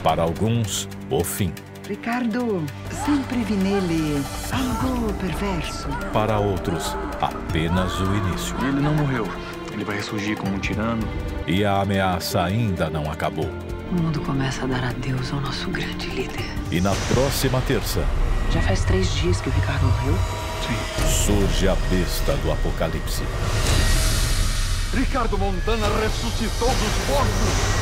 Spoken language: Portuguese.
Para alguns, o fim. Ricardo, sempre vi nele algo perverso. Para outros, apenas o início. Ele não morreu. Ele vai ressurgir como um tirano. E a ameaça ainda não acabou. O mundo começa a dar adeus ao nosso grande líder. E na próxima terça... Já faz 3 dias que o Ricardo morreu? Sim. Surge a besta do apocalipse. Ricardo Montana ressuscitou dos mortos!